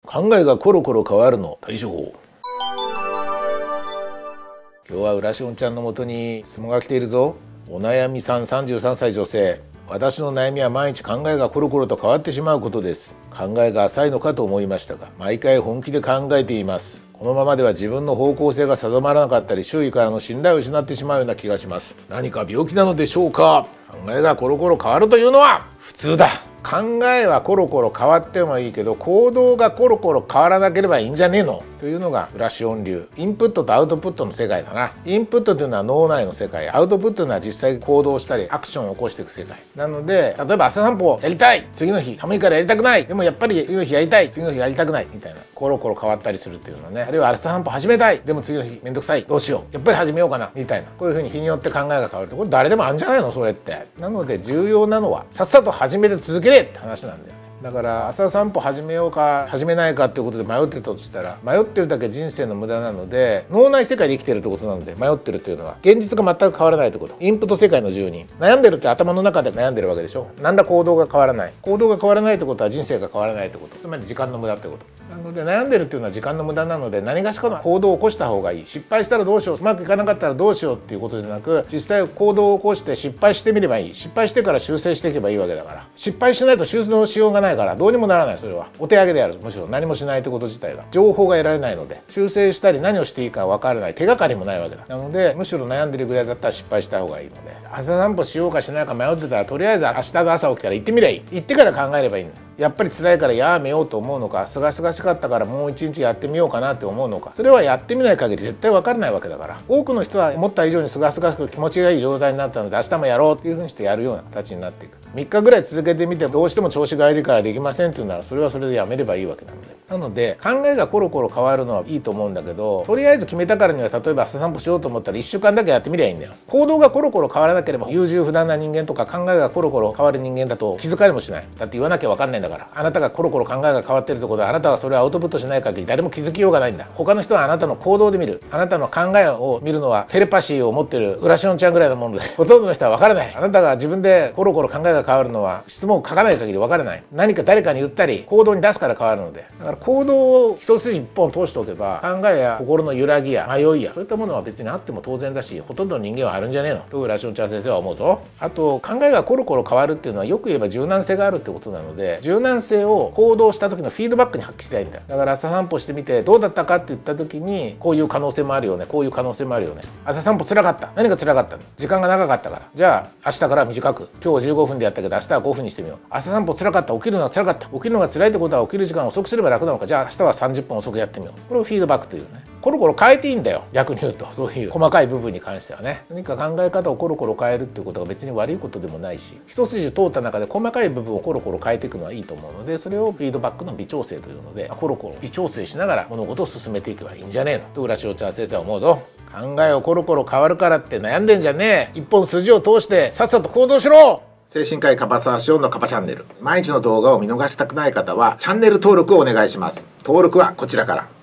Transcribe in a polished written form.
考えがコロコロ変わるの対処法。今日は浦しおんちゃんのもとに質問が来ているぞ。お悩みさん、33歳女性。私の悩みは毎日考えがコロコロと変わってしまうことです。考えが浅いのかと思いましたが、毎回本気で考えています。このままでは自分の方向性が定まらなかったり、周囲からの信頼を失ってしまうような気がします。何か病気なのでしょうか。考えがコロコロ変わるというのは普通だ。考えはコロコロ変わってもいいけど、行動がコロコロ変わらなければいいんじゃねえのというのが浦しおん流。インプットとアウトプットの世界だな。インプットというのは脳内の世界、アウトプットというのは実際行動したりアクションを起こしていく世界なので、例えば朝散歩をやりたい、次の日寒いからやりたくない、でもやっぱり次の日やりたい、次の日やりたくないみたいな、コロコロ変わったりするっていうのはね。あるいは朝散歩始めたい、でも次の日めんどくさい、どうしよう、やっぱり始めようかなみたいな、こういう風に日によって考えが変わるって、これ誰でもあるんじゃないのそれって。なので重要なのはさっさと始めて続けれって話なんだよね。だから朝散歩始めようか始めないかっていうことで迷ってたとしたら、迷ってるだけ人生の無駄なので、脳内世界で生きてるってことなので、迷ってるっていうのは現実が全く変わらないってこと。インプット世界の住人。悩んでるって頭の中で悩んでるわけでしょ。何ら行動が変わらない。行動が変わらないってことは人生が変わらないってこと。つまり時間の無駄ってこと。なので悩んでるっていうのは時間の無駄なので、何がしかの行動を起こした方がいい。失敗したらどうしよう、うまくいかなかったらどうしようっていうことじゃなく、実際行動を起こして失敗してみればいい。失敗してから修正していけばいいわけだから。失敗しないと修正のしようがないから、どうにもならない。それはお手上げでやる。むしろ何もしないってこと自体が情報が得られないので、修正したり何をしていいか分からない、手がかりもないわけだ。なのでむしろ悩んでるぐらいだったら失敗した方がいいので、朝散歩しようかしないか迷ってたら、とりあえず明日の朝起きたら行ってみりゃいい。行ってから考えればいいんだ。やっぱり辛いからやめようと思うのか、すがすがしかったからもう一日やってみようかなって思うのか、それはやってみない限り絶対分からないわけだから。多くの人は思った以上にすがすがしく気持ちがいい状態になったので、明日もやろうっていうふうにしてやるような形になっていく。3日ぐらい続けてみて、どうしても調子が悪いからできませんっていうなら、それはそれでやめればいいわけなので。なので考えがコロコロ変わるのはいいと思うんだけど、とりあえず決めたからには、例えば朝散歩しようと思ったら1週間だけやってみりゃいいんだよ。行動がコロコロ変わらなければ、優柔不断な人間とか考えがコロコロ変わる人間だと気づかれもしない。だって言わなきゃ分かんないんだから。あなたがコロコロ考えが変わってるってことは、あなたはそれをアウトプットしない限り誰も気づきようがないんだ。他の人はあなたの行動で見る。あなたの考えを見るのはテレパシーを持ってる浦しおんちゃんぐらいのもので、ほとんどの人は分からない。あなたが自分でコロコロ考えが変わるのは、質問を書かない限り分からない。何か誰かに言ったり行動に出すから変わるので、だから行動を一筋一本通しておけば、考えや心の揺らぎや迷いやそういったものは別にあっても当然だし、ほとんどの人間はあるんじゃねえのと浦しおんちゃん先生は思うぞ。あと考えがコロコロ変わるっていうのは、よく言えば柔軟性があるってことなので、柔軟性を行動した時のフィードバックに発揮したいんだよ。だから朝散歩してみてどうだったかって言った時に、こういう可能性もあるよね、こういう可能性もあるよね。朝散歩辛かった。何が辛かったの？時間が長かったから。じゃあ明日から短く、今日15分でやったけど明日は5分にしてみよう。朝散歩辛かった。起きるのが辛かった。起きるのが辛いってことは起きる時間を遅くすれば楽なのか。じゃあ明日は30分遅くやってみよう。これをフィードバックというね。コロコロ変えていいんだよ、逆に言うと。そういう細かい部分に関してはね。何か考え方をコロコロ変えるっていうことが別に悪いことでもないし、一筋通った中で細かい部分をコロコロ変えていくのはいいと思うので、それをフィードバックの微調整というので、コロコロ微調整しながら物事を進めていけばいいんじゃねえのと浦しおんちゃん先生は思うぞ。考えをコロコロ変わるからって悩んでんじゃねえ。一本筋を通してさっさと行動しろ。精神科医カバサワシオンのカバチャンネル。毎日の動画を見逃したくない方はチャンネル登録をお願いします。登録はこちらから。